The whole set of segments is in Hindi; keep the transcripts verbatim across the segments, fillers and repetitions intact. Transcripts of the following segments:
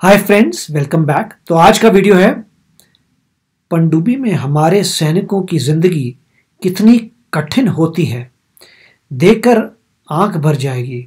Hi friends, welcome back. तो आज का वीडियो है पनडुब्बी में हमारे सैनिकों की जिंदगी कितनी कठिन होती है, देखकर आंख भर जाएगी।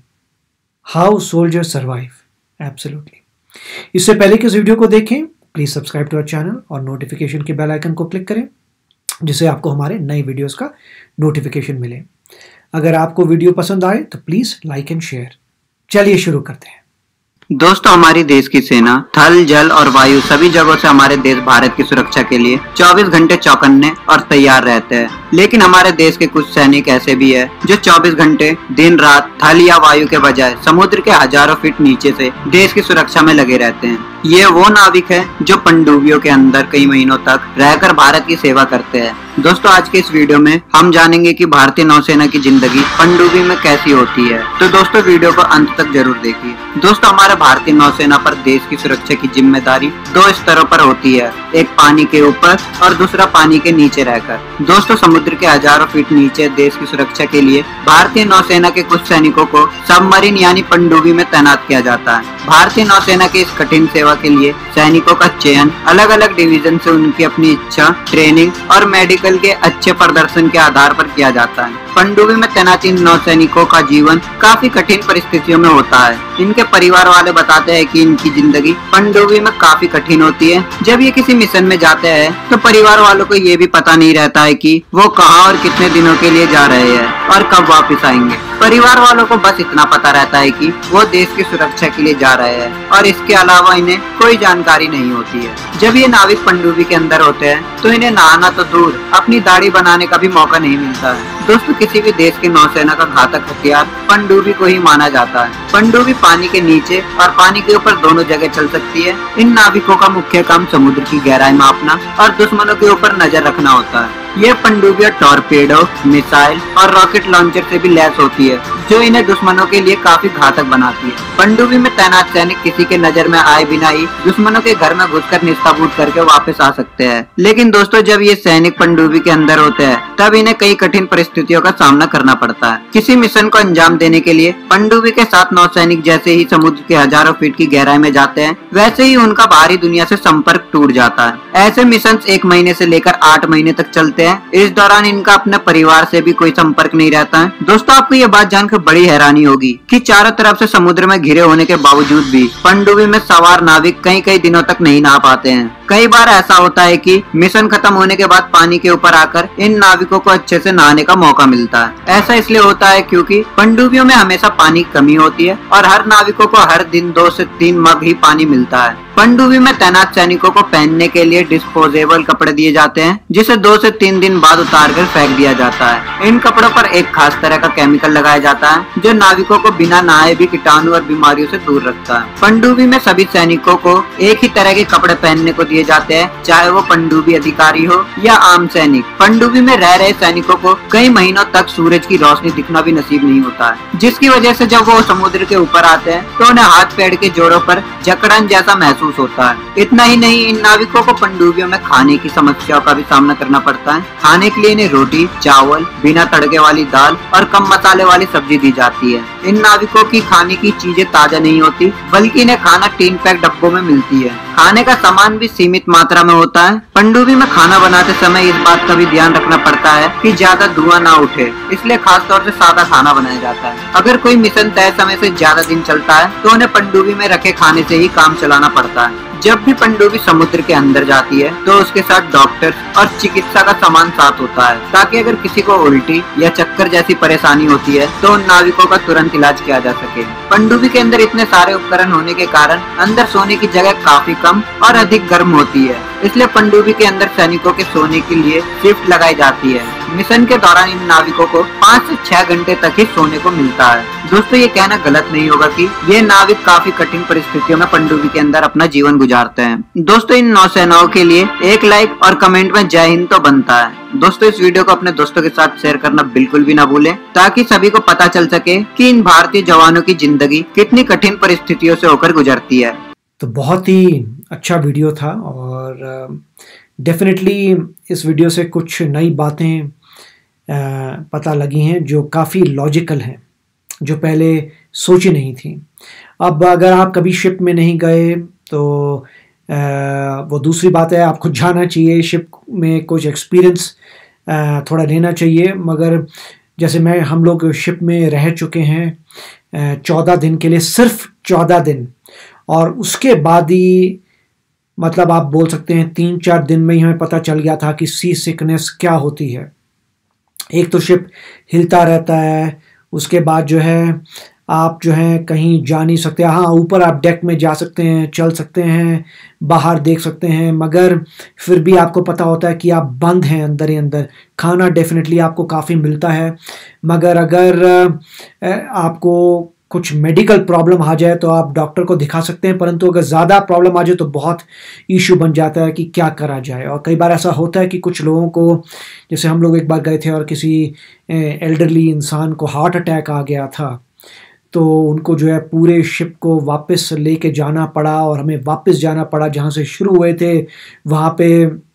How soldier survive. एब्सोल्युटली। इससे पहले कि इस वीडियो को देखें, please subscribe to our channel और नोटिफिकेशन के बेल आइकन को क्लिक करें, जिससे आपको हमारे नए वीडियोस का नोटिफिकेशन मिले। अगर आपको वीडियो पसंद आए तो प्लीज लाइक एंड शेयर। चलिए शुरू करते हैं। दोस्तों, हमारी देश की सेना थल, जल और वायु सभी जगहों से हमारे देश भारत की सुरक्षा के लिए चौबीस घंटे चौकन्ने और तैयार रहते हैं। लेकिन हमारे देश के कुछ सैनिक ऐसे भी है जो चौबीस घंटे दिन रात थल या वायु के बजाय समुद्र के हजारों फीट नीचे से देश की सुरक्षा में लगे रहते हैं। ये वो नाविक है जो पनडुब्बियों के अंदर कई महीनों तक रहकर भारत की सेवा करते हैं। दोस्तों, आज के इस वीडियो में हम जानेंगे कि भारतीय नौसेना की जिंदगी पनडुब्बी में कैसी होती है। तो दोस्तों, वीडियो को अंत तक जरूर देखिए। दोस्तों, हमारे भारतीय नौसेना पर देश की सुरक्षा की जिम्मेदारी दो स्तरों पर होती है, एक पानी के ऊपर और दूसरा पानी के नीचे रहकर। दोस्तों, समुद्र के हजारों फीट नीचे देश की सुरक्षा के लिए भारतीय नौसेना के कुछ सैनिकों को सबमरीन यानी पनडुब्बी में तैनात किया जाता है। भारतीय नौसेना की इस कठिन सेवा के लिए सैनिकों का चयन अलग अलग डिवीजन से उनकी अपनी इच्छा, ट्रेनिंग और मेडिकल के अच्छे प्रदर्शन के आधार पर किया जाता है। पनडुब्बी में तैनात इन नौसैनिकों का जीवन काफी कठिन परिस्थितियों में होता है। इनके परिवार वाले बताते हैं कि इनकी जिंदगी पनडुब्बी में काफी कठिन होती है। जब ये किसी मिशन में जाते हैं तो परिवार वालों को ये भी पता नहीं रहता है कि वो कहाँ और कितने दिनों के लिए जा रहे हैं और कब वापस आएंगे। परिवार वालों को बस इतना पता रहता है कि वो देश की सुरक्षा के लिए जा रहे हैं और इसके अलावा इन्हें कोई जानकारी नहीं होती है। जब ये नाविक पनडुब्बी के अंदर होते हैं तो इन्हें नहाना तो दूर, अपनी दाढ़ी बनाने का भी मौका नहीं मिलता है। दोस्तों, किसी भी देश की नौसेना का घातक हथियार पनडुब्बी को ही माना जाता है। पनडुब्बी पानी के नीचे और पानी के ऊपर दोनों जगह चल सकती है। इन नाविकों का मुख्य काम समुद्र की गहराई मापना और दुश्मनों के ऊपर नजर रखना होता है। ये पनडुब्बियां टॉर्पेडो, मिसाइल और रॉकेट लॉन्चर से भी लैस होती है, जो इन्हें दुश्मनों के लिए काफी घातक बनाती है। पनडुब्बी में तैनात सैनिक किसी के नजर में आए बिना ही दुश्मनों के घर में घुसकर निस्ताबूद करके वापस आ सकते हैं। लेकिन दोस्तों, जब ये सैनिक पनडुब्बी के अंदर होते हैं तब इन्हें कई कठिन परिस्थितियों का सामना करना पड़ता है। किसी मिशन को अंजाम देने के लिए पनडुब्बी के साथ नौसैनिक जैसे ही समुद्र के हजारों फीट की गहराई में जाते हैं, वैसे ही उनका बाहरी दुनिया से संपर्क टूट जाता है। ऐसे मिशन एक महीने से लेकर आठ महीने तक चलते हैं। इस दौरान इनका अपने परिवार से भी कोई संपर्क नहीं रहता है। दोस्तों, आपको ये बात जानकर बड़ी हैरानी होगी कि चारों तरफ से समुद्र में घिरे होने के बावजूद भी पनडुब्बी में सवार नाविक कई कई दिनों तक नहीं नहा पाते हैं। कई बार ऐसा होता है कि मिशन खत्म होने के बाद पानी के ऊपर आकर इन नाविकों को अच्छे से नहाने का मौका मिलता है। ऐसा इसलिए होता है क्योंकि पनडुब्बियों में हमेशा पानी की कमी होती है और हर नाविकों को हर दिन दो से तीन मग ही पानी मिलता है। पनडुब्बी में तैनात सैनिकों को पहनने के लिए डिस्पोजेबल कपड़े दिए जाते हैं, जिसे दो से तीन दिन बाद उतार कर फेंक दिया जाता है। इन कपड़ों पर एक खास तरह का केमिकल लगाया जाता है जो नाविकों को बिना नहाए भी कीटाणु और बीमारियों से दूर रखता है। पनडुब्बी में सभी सैनिकों को एक ही तरह के कपड़े पहनने को दिए जाते हैं, चाहे वो पनडुब्बी अधिकारी हो या आम सैनिक। पनडुब्बी में रह रहे सैनिकों को कई महीनों तक सूरज की रोशनी दिखना भी नसीब नहीं होता है, जिसकी वजह से जब वो समुद्र के ऊपर आते हैं तो उन्हें हाथ पैर के जोड़ों पर जकड़न जैसा महसूस होता है। इतना ही नहीं, इन नाविकों को पनडुब्बियों में खाने की समस्याओं का भी सामना करना पड़ता है। खाने के लिए इन्हें रोटी, चावल, बिना तड़के वाली दाल और कम मसाले वाली सब्जी दी जाती है। इन नाविकों की खाने की चीजें ताजा नहीं होती, बल्कि इन्हें खाना टीन पैक डब्बों में मिलती है। खाने का सामान भी सीमित मात्रा में होता है। पनडुब्बी में खाना बनाते समय इस बात का भी ध्यान रखना पड़ता है कि ज्यादा धुआं ना उठे, इसलिए खास तौर से सादा खाना बनाया जाता है। अगर कोई मिशन तय समय से ज्यादा दिन चलता है तो उन्हें पनडुब्बी में रखे खाने से ही काम चलाना पड़ता है। जब भी पनडुब्बी समुद्र के अंदर जाती है तो उसके साथ डॉक्टर और चिकित्सा का सामान साथ होता है, ताकि अगर किसी को उल्टी या चक्कर जैसी परेशानी होती है तो उन नाविकों का तुरंत इलाज किया जा सके। पनडुब्बी के अंदर इतने सारे उपकरण होने के कारण अंदर सोने की जगह काफी कम और अधिक गर्म होती है, इसलिए पनडुब्बी के अंदर सैनिकों के सोने के लिए शिफ्ट लगाई जाती है। मिशन के दौरान इन नाविकों को पाँच से छह घंटे तक ही सोने को मिलता है। दोस्तों, ये कहना गलत नहीं होगा कि ये नाविक काफी कठिन परिस्थितियों में पनडुब्बी के अंदर अपना जीवन गुजारते हैं। दोस्तों, इन नौसेनाओं के लिए एक लाइक और कमेंट में जय हिंद तो बनता है। दोस्तों, इस वीडियो को अपने दोस्तों के साथ शेयर करना बिल्कुल भी ना भूलें, ताकि सभी को पता चल सके कि इन भारतीय जवानों की जिंदगी कितनी कठिन परिस्थितियों से होकर गुजरती है। तो बहुत ही अच्छा वीडियो था और डेफिनेटली इस वीडियो से कुछ नई बातें पता लगी हैं जो काफ़ी लॉजिकल हैं, जो पहले सोची नहीं थी। अब अगर आप कभी शिप में नहीं गए तो आ, वो दूसरी बात है, आपको जाना चाहिए शिप में, कुछ एक्सपीरियंस थोड़ा लेना चाहिए। मगर जैसे मैं हम लोग शिप में रह चुके हैं चौदह दिन के लिए, सिर्फ चौदह दिन, और उसके बाद ही मतलब आप बोल सकते हैं तीन चार दिन में ही हमें पता चल गया था कि सी सिकनेस क्या होती है। एक तो शिप हिलता रहता है, उसके बाद जो है आप जो है कहीं जा नहीं सकते। हाँ, ऊपर आप डेक में जा सकते हैं, चल सकते हैं, बाहर देख सकते हैं, मगर फिर भी आपको पता होता है कि आप बंद हैं अंदर ही अंदर। खाना डेफिनेटली आपको काफ़ी मिलता है, मगर अगर आपको कुछ मेडिकल प्रॉब्लम आ जाए तो आप डॉक्टर को दिखा सकते हैं, परंतु अगर ज़्यादा प्रॉब्लम आ जाए तो बहुत इशू बन जाता है कि क्या करा जाए। और कई बार ऐसा होता है कि कुछ लोगों को, जैसे हम लोग एक बार गए थे और किसी एल्डरली इंसान को हार्ट अटैक आ गया था, तो उनको जो है पूरे शिप को वापस लेके जाना पड़ा और हमें वापस जाना पड़ा जहाँ से शुरू हुए थे वहाँ पे।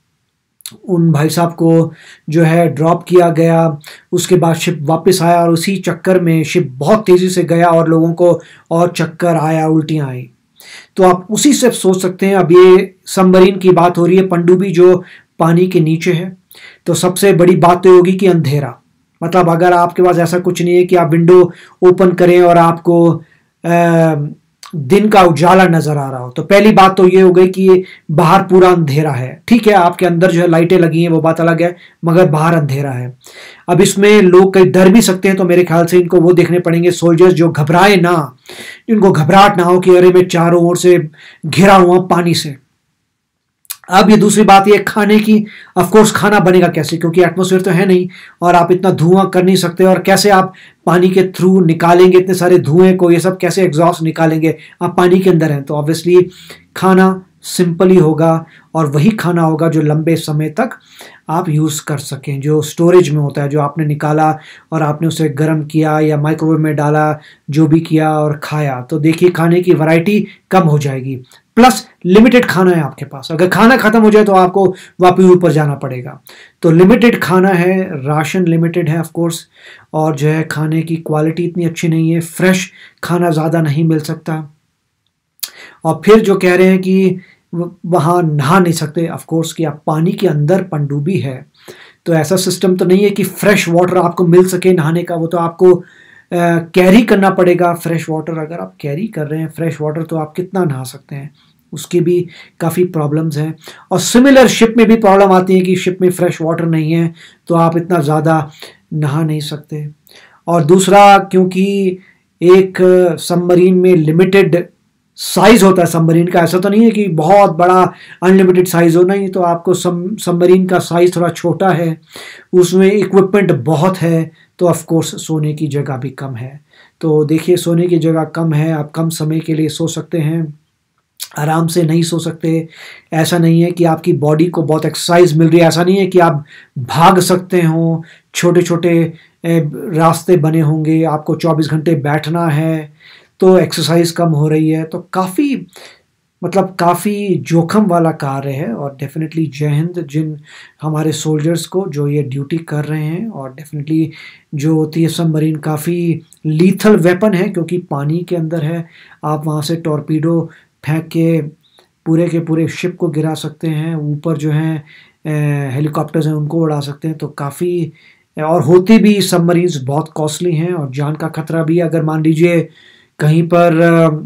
उन भाई साहब को जो है ड्रॉप किया गया, उसके बाद शिप वापस आया और उसी चक्कर में शिप बहुत तेज़ी से गया और लोगों को और चक्कर आया, उल्टियाँ आई। तो आप उसी से सोच सकते हैं। अब ये सबमरीन की बात हो रही है, पनडुब्बी जो पानी के नीचे है, तो सबसे बड़ी बात तो होगी कि अंधेरा। मतलब अगर आपके पास ऐसा कुछ नहीं है कि आप विंडो ओपन करें और आपको आ, दिन का उजाला नजर आ रहा हो, तो पहली बात तो ये हो गई कि बाहर पूरा अंधेरा है। ठीक है, आपके अंदर जो है लाइटें लगी हैं वो बात अलग है, मगर बाहर अंधेरा है। अब इसमें लोग कई डर भी सकते हैं, तो मेरे ख्याल से इनको वो देखने पड़ेंगे सोल्जर्स जो घबराए ना, इनको घबराहट ना हो कि अरे मैं चारों ओर से घिरा हुआ पानी से। अब ये दूसरी बात ये खाने की, ऑफ कोर्स खाना बनेगा कैसे, क्योंकि एटमॉस्फेयर तो है नहीं और आप इतना धुआं कर नहीं सकते, और कैसे आप पानी के थ्रू निकालेंगे इतने सारे धुएं को, ये सब कैसे एग्जॉस्ट निकालेंगे, आप पानी के अंदर हैं। तो ऑब्वियसली खाना सिंपल ही होगा और वही खाना होगा जो लंबे समय तक आप यूज़ कर सकें, जो स्टोरेज में होता है, जो आपने निकाला और आपने उसे गर्म किया या माइक्रोवेव में डाला, जो भी किया और खाया। तो देखिए खाने की वैरायटी कम हो जाएगी, प्लस लिमिटेड खाना है आपके पास। अगर खाना खत्म हो जाए तो आपको वापस ऊपर जाना पड़ेगा। तो लिमिटेड खाना है, राशन लिमिटेड है ऑफ कोर्स, और जो है खाने की क्वालिटी इतनी अच्छी नहीं है, फ्रेश खाना ज़्यादा नहीं मिल सकता। और फिर जो कह रहे हैं कि वहाँ नहा नहीं सकते, ऑफ कोर्स कि आप पानी के अंदर पनडुब्बी है, तो ऐसा सिस्टम तो नहीं है कि फ्रेश वाटर आपको मिल सके नहाने का। वो तो आपको कैरी करना पड़ेगा फ्रेश वाटर। अगर आप कैरी कर रहे हैं फ्रेश वाटर तो आप कितना नहा सकते हैं, उसकी भी काफ़ी प्रॉब्लम्स हैं। और सिमिलर शिप में भी प्रॉब्लम आती है कि शिप में फ्रेश वाटर नहीं है तो आप इतना ज़्यादा नहा नहीं सकते। और दूसरा, क्योंकि एक सबमरीन में लिमिटेड साइज़ होता है सबमरीन का, ऐसा तो नहीं है कि बहुत बड़ा अनलिमिटेड साइज़ हो, नहीं। तो आपको सबमरीन का साइज़ थोड़ा छोटा है, उसमें इक्विपमेंट बहुत है, तो ऑफ कोर्स सोने की जगह भी कम है। तो देखिए सोने की जगह कम है, आप कम समय के लिए सो सकते हैं, आराम से नहीं सो सकते। ऐसा नहीं है कि आपकी बॉडी को बहुत एक्सरसाइज मिल रही है, ऐसा नहीं है कि आप भाग सकते हो, छोटे छोटे रास्ते बने होंगे, आपको चौबीस घंटे बैठना है तो एक्सरसाइज कम हो रही है। तो काफ़ी मतलब काफ़ी जोखिम वाला कार्य है। और डेफिनेटली जय हिंद जिन हमारे सोल्जर्स को जो ये ड्यूटी कर रहे हैं। और डेफिनेटली जो होती है सबमरीन काफ़ी लीथल वेपन है, क्योंकि पानी के अंदर है, आप वहाँ से टॉर्पीडो फेंक के पूरे के पूरे शिप को गिरा सकते हैं, ऊपर जो हैं हेलीकॉप्टर्स हैं उनको उड़ा सकते हैं। तो काफ़ी, और होती भी सबमरीन्स बहुत कॉस्टली हैं और जान का खतरा भी है। अगर मान लीजिए कहीं पर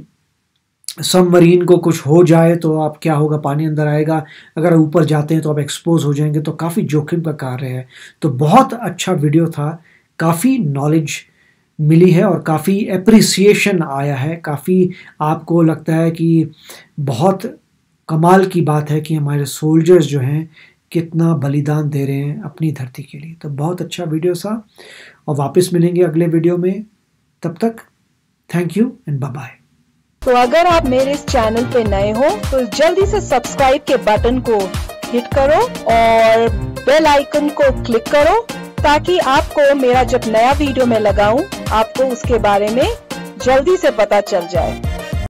सबमरीन को कुछ हो जाए तो आप क्या होगा, पानी अंदर आएगा, अगर ऊपर जाते हैं तो आप एक्सपोज हो जाएंगे, तो काफ़ी जोखिम का कार्य है। तो बहुत अच्छा वीडियो था, काफ़ी नॉलेज मिली है और काफ़ी एप्रिसिएशन आया है, काफ़ी आपको लगता है कि बहुत कमाल की बात है कि हमारे सोल्जर्स जो हैं कितना बलिदान दे रहे हैं अपनी धरती के लिए। तो बहुत अच्छा वीडियो था और वापस मिलेंगे अगले वीडियो में, तब तक thank you and bye bye. तो अगर आप मेरे इस चैनल पे नए हो तो जल्दी से सब्सक्राइब के बटन को हिट करो और बेल आइकन को क्लिक करो, ताकि आपको मेरा जब नया वीडियो मैं लगाऊं आपको उसके बारे में जल्दी से पता चल जाए।